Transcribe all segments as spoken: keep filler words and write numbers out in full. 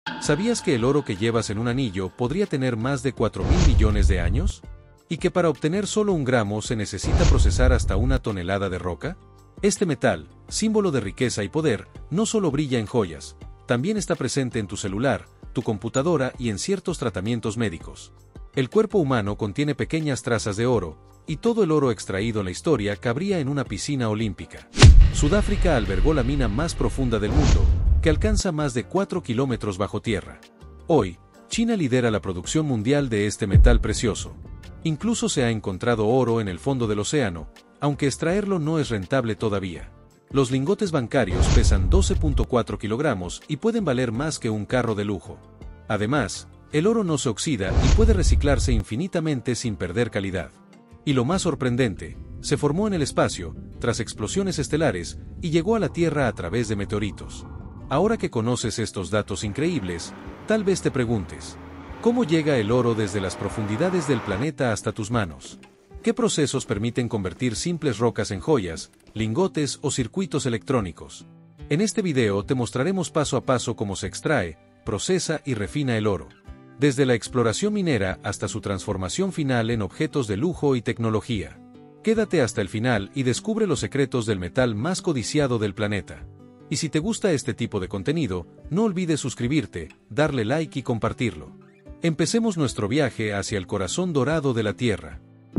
¿Sabías que el oro que llevas en un anillo podría tener más de cuatro mil millones de años? ¿Y que para obtener solo un gramo se necesita procesar hasta una tonelada de roca? Este metal, símbolo de riqueza y poder, no solo brilla en joyas, también está presente en tu celular, tu computadora y en ciertos tratamientos médicos. El cuerpo humano contiene pequeñas trazas de oro, y todo el oro extraído en la historia cabría en una piscina olímpica. Sudáfrica albergó la mina más profunda del mundo, que alcanza más de cuatro kilómetros bajo tierra. Hoy, China lidera la producción mundial de este metal precioso. Incluso se ha encontrado oro en el fondo del océano, aunque extraerlo no es rentable todavía. Los lingotes bancarios pesan doce punto cuatro kilogramos y pueden valer más que un carro de lujo. Además, el oro no se oxida y puede reciclarse infinitamente sin perder calidad. Y lo más sorprendente, se formó en el espacio, tras explosiones estelares, y llegó a la Tierra a través de meteoritos. Ahora que conoces estos datos increíbles, tal vez te preguntes, ¿cómo llega el oro desde las profundidades del planeta hasta tus manos? ¿Qué procesos permiten convertir simples rocas en joyas, lingotes o circuitos electrónicos? En este video te mostraremos paso a paso cómo se extrae, procesa y refina el oro, desde la exploración minera hasta su transformación final en objetos de lujo y tecnología. Quédate hasta el final y descubre los secretos del metal más codiciado del planeta. Y si te gusta este tipo de contenido, no olvides suscribirte, darle like y compartirlo. Empecemos nuestro viaje hacia el corazón dorado de la Tierra.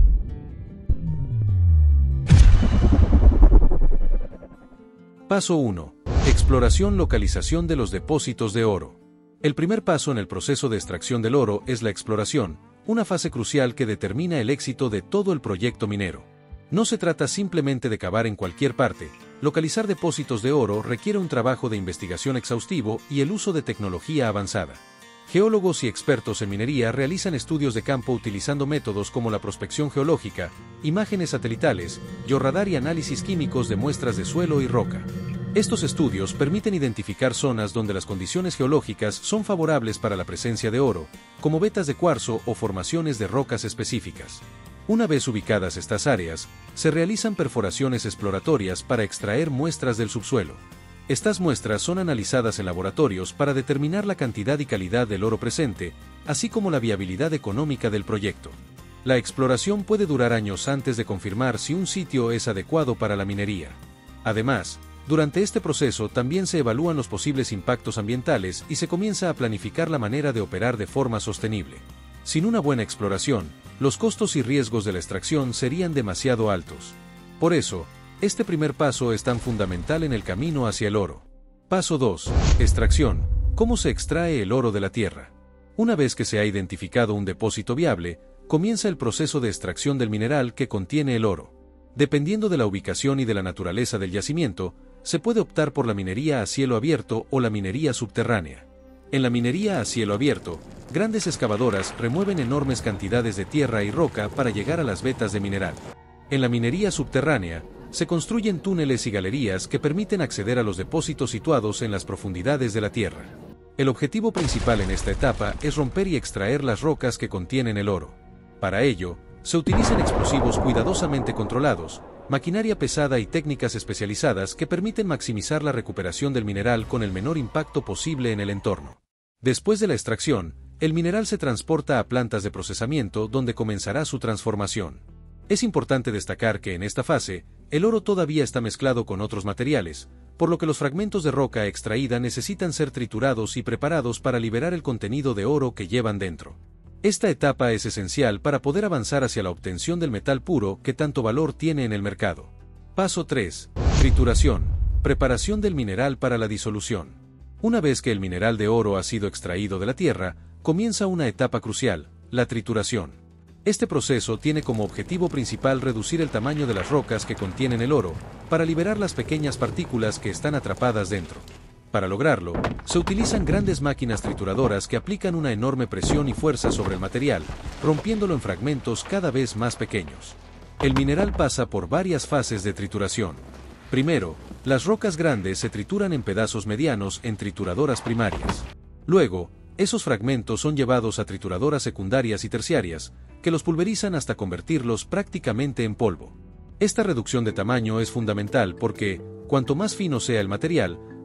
Paso uno. Exploración-localización de los depósitos de oro. El primer paso en el proceso de extracción del oro es la exploración, una fase crucial que determina el éxito de todo el proyecto minero. No se trata simplemente de cavar en cualquier parte. Localizar depósitos de oro requiere un trabajo de investigación exhaustivo y el uso de tecnología avanzada. Geólogos y expertos en minería realizan estudios de campo utilizando métodos como la prospección geológica, imágenes satelitales, georradar y análisis químicos de muestras de suelo y roca. Estos estudios permiten identificar zonas donde las condiciones geológicas son favorables para la presencia de oro, como vetas de cuarzo o formaciones de rocas específicas. Una vez ubicadas estas áreas, se realizan perforaciones exploratorias para extraer muestras del subsuelo. Estas muestras son analizadas en laboratorios para determinar la cantidad y calidad del oro presente, así como la viabilidad económica del proyecto. La exploración puede durar años antes de confirmar si un sitio es adecuado para la minería. Además, durante este proceso también se evalúan los posibles impactos ambientales y se comienza a planificar la manera de operar de forma sostenible. Sin una buena exploración, los costos y riesgos de la extracción serían demasiado altos. Por eso, este primer paso es tan fundamental en el camino hacia el oro. Paso dos. Extracción. ¿Cómo se extrae el oro de la tierra? Una vez que se ha identificado un depósito viable, comienza el proceso de extracción del mineral que contiene el oro. Dependiendo de la ubicación y de la naturaleza del yacimiento, se puede optar por la minería a cielo abierto o la minería subterránea. En la minería a cielo abierto, grandes excavadoras remueven enormes cantidades de tierra y roca para llegar a las vetas de mineral. En la minería subterránea, se construyen túneles y galerías que permiten acceder a los depósitos situados en las profundidades de la tierra. El objetivo principal en esta etapa es romper y extraer las rocas que contienen el oro. Para ello, se utilizan explosivos cuidadosamente controlados, maquinaria pesada y técnicas especializadas que permiten maximizar la recuperación del mineral con el menor impacto posible en el entorno. Después de la extracción, el mineral se transporta a plantas de procesamiento donde comenzará su transformación. Es importante destacar que en esta fase, el oro todavía está mezclado con otros materiales, por lo que los fragmentos de roca extraída necesitan ser triturados y preparados para liberar el contenido de oro que llevan dentro. Esta etapa es esencial para poder avanzar hacia la obtención del metal puro que tanto valor tiene en el mercado. Paso tres. Trituración. Preparación del mineral para la disolución. Una vez que el mineral de oro ha sido extraído de la tierra, comienza una etapa crucial, la trituración. Este proceso tiene como objetivo principal reducir el tamaño de las rocas que contienen el oro, para liberar las pequeñas partículas que están atrapadas dentro. Para lograrlo, se utilizan grandes máquinas trituradoras que aplican una enorme presión y fuerza sobre el material, rompiéndolo en fragmentos cada vez más pequeños. El mineral pasa por varias fases de trituración. Primero, las rocas grandes se trituran en pedazos medianos en trituradoras primarias. Luego, esos fragmentos son llevados a trituradoras secundarias y terciarias, que los pulverizan hasta convertirlos prácticamente en polvo. Esta reducción de tamaño es fundamental porque, cuanto más fino sea el material,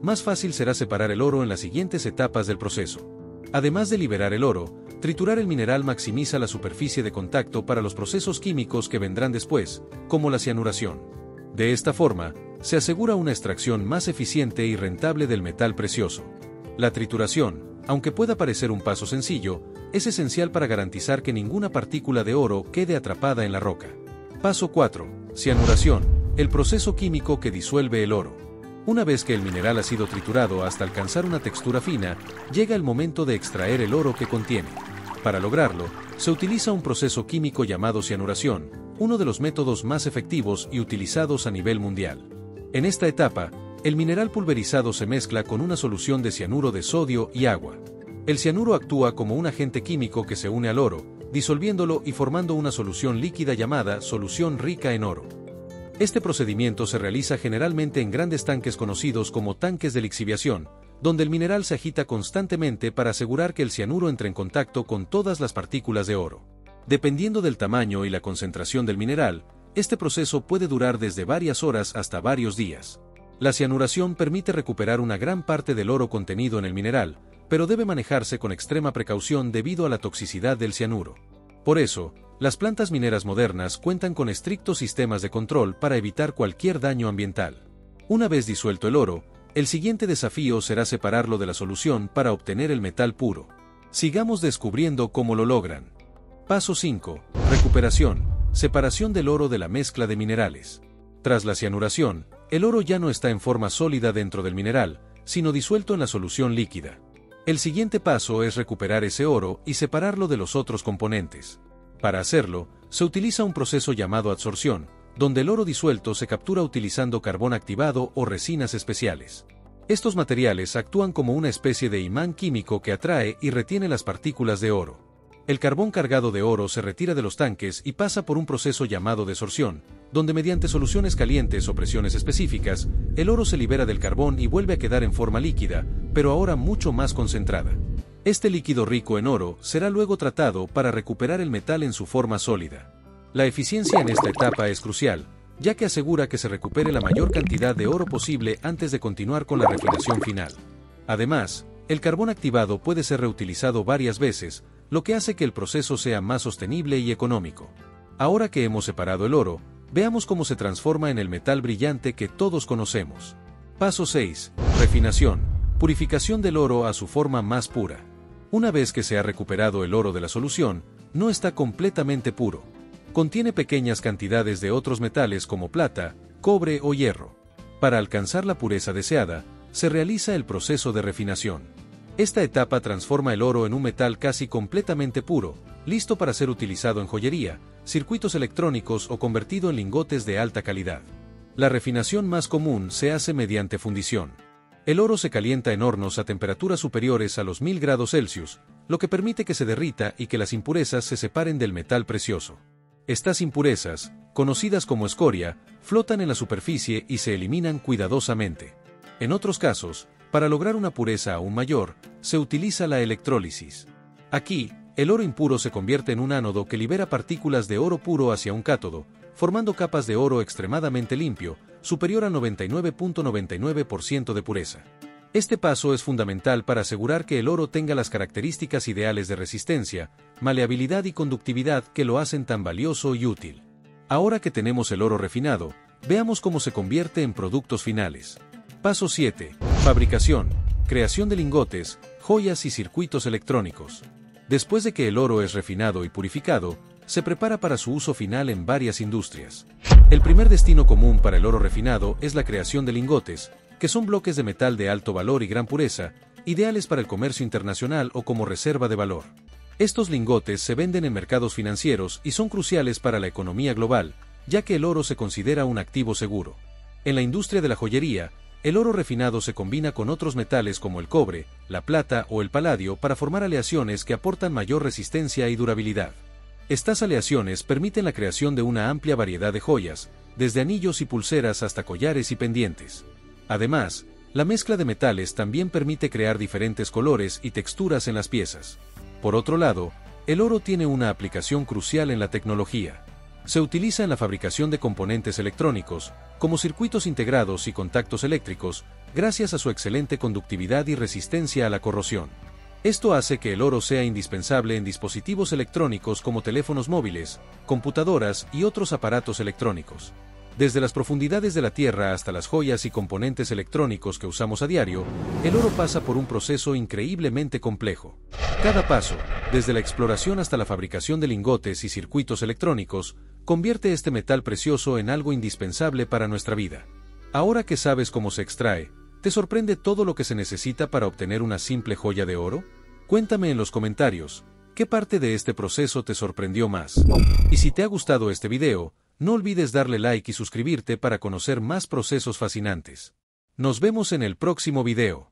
más fácil será separar el oro en las siguientes etapas del proceso. Además de liberar el oro, triturar el mineral maximiza la superficie de contacto para los procesos químicos que vendrán después, como la cianuración. De esta forma, se asegura una extracción más eficiente y rentable del metal precioso. La trituración, aunque pueda parecer un paso sencillo, es esencial para garantizar que ninguna partícula de oro quede atrapada en la roca. Paso cuatro. Cianuración, el proceso químico que disuelve el oro. Una vez que el mineral ha sido triturado hasta alcanzar una textura fina, llega el momento de extraer el oro que contiene. Para lograrlo, se utiliza un proceso químico llamado cianuración, uno de los métodos más efectivos y utilizados a nivel mundial. En esta etapa, el mineral pulverizado se mezcla con una solución de cianuro de sodio y agua. El cianuro actúa como un agente químico que se une al oro, disolviéndolo y formando una solución líquida llamada solución rica en oro. Este procedimiento se realiza generalmente en grandes tanques conocidos como tanques de lixiviación, donde el mineral se agita constantemente para asegurar que el cianuro entre en contacto con todas las partículas de oro. Dependiendo del tamaño y la concentración del mineral, este proceso puede durar desde varias horas hasta varios días. La cianuración permite recuperar una gran parte del oro contenido en el mineral, pero debe manejarse con extrema precaución debido a la toxicidad del cianuro. Por eso, las plantas mineras modernas cuentan con estrictos sistemas de control para evitar cualquier daño ambiental. Una vez disuelto el oro, el siguiente desafío será separarlo de la solución para obtener el metal puro. Sigamos descubriendo cómo lo logran. Paso cinco. Recuperación. Separación del oro de la mezcla de minerales. Tras la cianuración, el oro ya no está en forma sólida dentro del mineral, sino disuelto en la solución líquida. El siguiente paso es recuperar ese oro y separarlo de los otros componentes. Para hacerlo, se utiliza un proceso llamado adsorción, donde el oro disuelto se captura utilizando carbón activado o resinas especiales. Estos materiales actúan como una especie de imán químico que atrae y retiene las partículas de oro. El carbón cargado de oro se retira de los tanques y pasa por un proceso llamado desorción, donde mediante soluciones calientes o presiones específicas, el oro se libera del carbón y vuelve a quedar en forma líquida, pero ahora mucho más concentrada. Este líquido rico en oro será luego tratado para recuperar el metal en su forma sólida. La eficiencia en esta etapa es crucial, ya que asegura que se recupere la mayor cantidad de oro posible antes de continuar con la refinación final. Además, el carbón activado puede ser reutilizado varias veces, lo que hace que el proceso sea más sostenible y económico. Ahora que hemos separado el oro, veamos cómo se transforma en el metal brillante que todos conocemos. Paso seis. Refinación. Purificación del oro a su forma más pura. Una vez que se ha recuperado el oro de la solución, no está completamente puro. Contiene pequeñas cantidades de otros metales como plata, cobre o hierro. Para alcanzar la pureza deseada, se realiza el proceso de refinación. Esta etapa transforma el oro en un metal casi completamente puro, listo para ser utilizado en joyería, circuitos electrónicos o convertido en lingotes de alta calidad. La refinación más común se hace mediante fundición. El oro se calienta en hornos a temperaturas superiores a los mil grados Celsius, lo que permite que se derrita y que las impurezas se separen del metal precioso. Estas impurezas, conocidas como escoria, flotan en la superficie y se eliminan cuidadosamente. En otros casos, para lograr una pureza aún mayor, se utiliza la electrólisis. Aquí, el oro impuro se convierte en un ánodo que libera partículas de oro puro hacia un cátodo, formando capas de oro extremadamente limpio, superior al noventa y nueve punto noventa y nueve por ciento de pureza. Este paso es fundamental para asegurar que el oro tenga las características ideales de resistencia, maleabilidad y conductividad que lo hacen tan valioso y útil. Ahora que tenemos el oro refinado, veamos cómo se convierte en productos finales. Paso siete. Fabricación, creación de lingotes, joyas y circuitos electrónicos. Después de que el oro es refinado y purificado, se prepara para su uso final en varias industrias. El primer destino común para el oro refinado es la creación de lingotes, que son bloques de metal de alto valor y gran pureza, ideales para el comercio internacional o como reserva de valor. Estos lingotes se venden en mercados financieros y son cruciales para la economía global, ya que el oro se considera un activo seguro. En la industria de la joyería, el oro refinado se combina con otros metales como el cobre, la plata o el paladio para formar aleaciones que aportan mayor resistencia y durabilidad. Estas aleaciones permiten la creación de una amplia variedad de joyas, desde anillos y pulseras hasta collares y pendientes. Además, la mezcla de metales también permite crear diferentes colores y texturas en las piezas. Por otro lado, el oro tiene una aplicación crucial en la tecnología. Se utiliza en la fabricación de componentes electrónicos, como circuitos integrados y contactos eléctricos, gracias a su excelente conductividad y resistencia a la corrosión. Esto hace que el oro sea indispensable en dispositivos electrónicos como teléfonos móviles, computadoras y otros aparatos electrónicos. Desde las profundidades de la Tierra hasta las joyas y componentes electrónicos que usamos a diario, el oro pasa por un proceso increíblemente complejo. Cada paso, desde la exploración hasta la fabricación de lingotes y circuitos electrónicos, convierte este metal precioso en algo indispensable para nuestra vida. Ahora que sabes cómo se extrae, ¿te sorprende todo lo que se necesita para obtener una simple joya de oro? Cuéntame en los comentarios, ¿qué parte de este proceso te sorprendió más? Y si te ha gustado este video, no olvides darle like y suscribirte para conocer más procesos fascinantes. Nos vemos en el próximo video.